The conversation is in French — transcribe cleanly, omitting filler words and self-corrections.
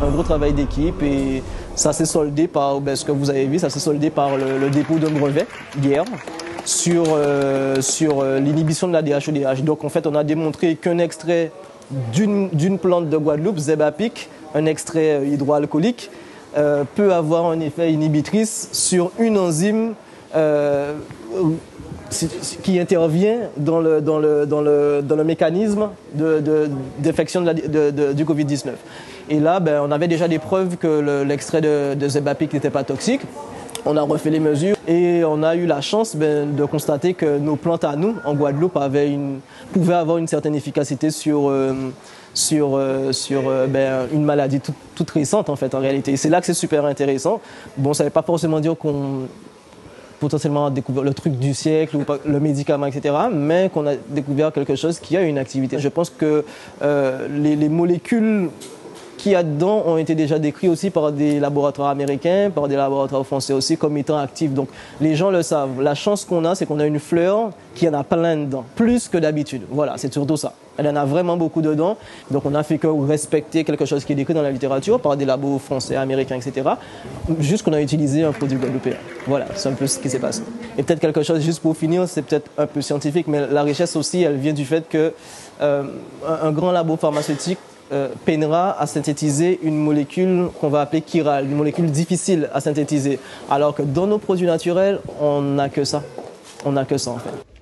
un gros travail d'équipe et ça s'est soldé par, ce que vous avez vu, ça s'est soldé par le dépôt d'un brevet hier sur l'inhibition de la DHEDH. Donc en fait, on a démontré qu'un extrait d'une plante de Guadeloupe, Zebapic, un extrait hydroalcoolique, peut avoir un effet inhibitrice sur une enzyme qui intervient dans le mécanisme d'infection du Covid-19. Et là, on avait déjà des preuves que l'extrait de Zebapic n'était pas toxique. On a refait les mesures et on a eu la chance de constater que nos plantes à nous, en Guadeloupe, pouvaient avoir une certaine efficacité sur une maladie toute récente en fait en réalité. Et c'est là que c'est super intéressant. Bon, ça ne veut pas forcément dire qu'on potentiellement découvert le truc du siècle ou le médicament, etc. Mais qu'on a découvert quelque chose qui a une activité. Je pense que les molécules qu'il y a dedans ont été déjà décrits aussi par des laboratoires américains, par des laboratoires français aussi comme étant actifs. Donc les gens le savent. La chance qu'on a, c'est qu'on a une fleur qui en a plein dedans, plus que d'habitude. Voilà, c'est surtout ça. Elle en a vraiment beaucoup dedans. Donc on a fait que respecter quelque chose qui est décrit dans la littérature par des labos français, américains, etc. Juste qu'on a utilisé un produit guadeloupéen. Voilà, c'est un peu ce qui s'est passé. Et peut-être quelque chose, juste pour finir, c'est peut-être un peu scientifique, mais la richesse aussi, elle vient du fait que un grand labo pharmaceutique peinera à synthétiser une molécule qu'on va appeler chirale, une molécule difficile à synthétiser. Alors que dans nos produits naturels, on n'a que ça. On n'a que ça en fait.